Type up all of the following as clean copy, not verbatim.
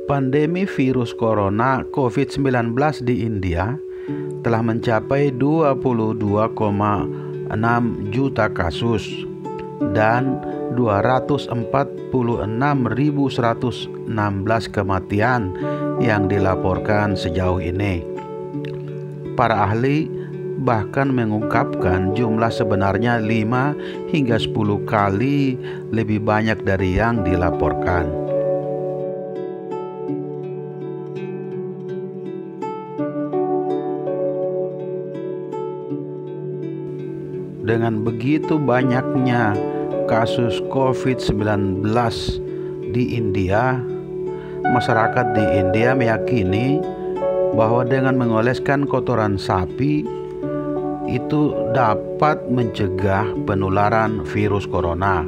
Pandemi virus corona COVID-19 di India telah mencapai 22,6 juta kasus dan 246.116 kematian yang dilaporkan sejauh ini. Para ahli bahkan mengungkapkan jumlah sebenarnya 5 hingga 10 kali lebih banyak dari yang dilaporkan. Dengan begitu banyaknya kasus COVID-19 di India, masyarakat di India meyakini bahwa dengan mengoleskan kotoran sapi itu dapat mencegah penularan virus corona.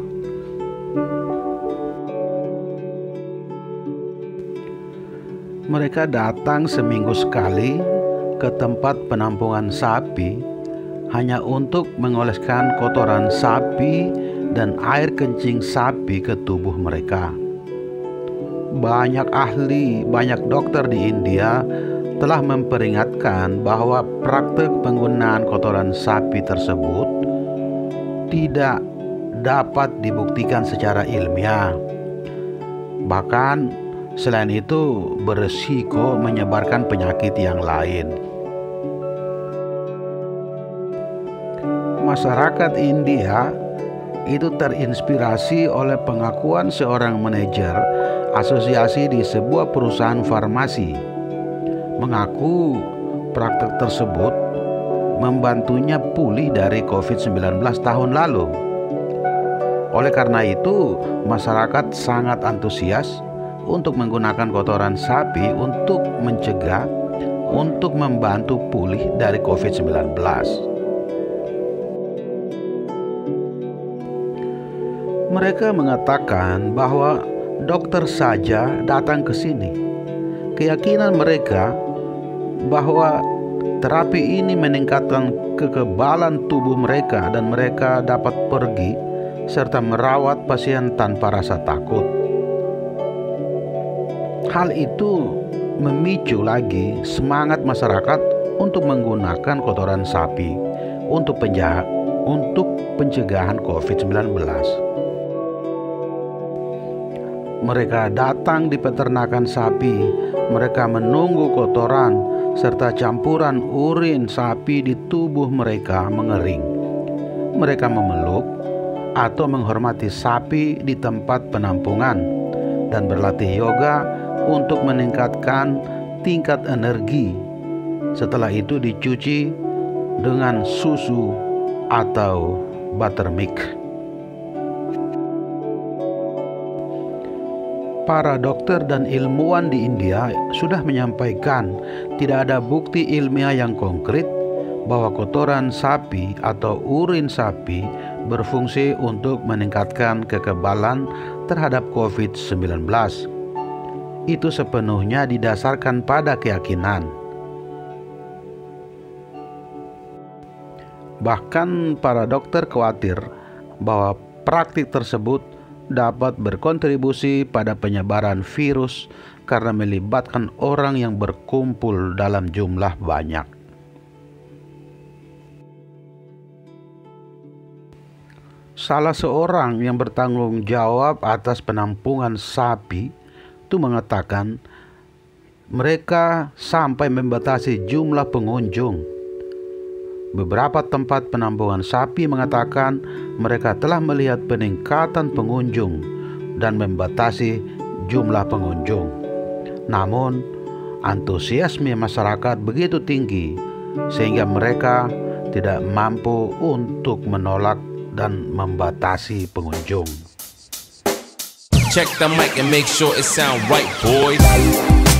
Mereka datang seminggu sekali ke tempat penampungan sapi hanya untuk mengoleskan kotoran sapi dan air kencing sapi ke tubuh mereka. Banyak ahli, banyak dokter di India telah memperingatkan bahwa praktek penggunaan kotoran sapi tersebut tidak dapat dibuktikan secara ilmiah. Bahkan selain itu beresiko menyebarkan penyakit yang lain. Masyarakat India itu terinspirasi oleh pengakuan seorang manajer asosiasi di sebuah perusahaan farmasi. Mengaku praktek tersebut membantunya pulih dari COVID-19 tahun lalu. Oleh karena itu, masyarakat sangat antusias untuk menggunakan kotoran sapi untuk mencegah, untuk membantu pulih dari COVID-19. Mereka mengatakan bahwa dokter saja datang ke sini. Keyakinan mereka bahwa terapi ini meningkatkan kekebalan tubuh mereka dan mereka dapat pergi serta merawat pasien tanpa rasa takut. Hal itu memicu lagi semangat masyarakat untuk menggunakan kotoran sapi untuk pencegahan COVID-19. Mereka datang di peternakan sapi, mereka menunggu kotoran serta campuran urin sapi di tubuh mereka mengering. Mereka memeluk atau menghormati sapi di tempat penampungan dan berlatih yoga untuk meningkatkan tingkat energi. Setelah itu dicuci dengan susu atau buttermilk. Para dokter dan ilmuwan di India sudah menyampaikan tidak ada bukti ilmiah yang konkret bahwa kotoran sapi atau urin sapi berfungsi untuk meningkatkan kekebalan terhadap COVID-19. Itu sepenuhnya didasarkan pada keyakinan. Bahkan para dokter khawatir bahwa praktik tersebut dapat berkontribusi pada penyebaran virus karena melibatkan orang yang berkumpul dalam jumlah banyak. Salah seorang yang bertanggung jawab atas penampungan sapi itu mengatakan mereka sampai membatasi jumlah pengunjung. Beberapa tempat penampungan sapi mengatakan mereka telah melihat peningkatan pengunjung dan membatasi jumlah pengunjung. Namun, antusiasme masyarakat begitu tinggi sehingga mereka tidak mampu untuk menolak dan membatasi pengunjung. Check the mic and make sure it sound right, boys.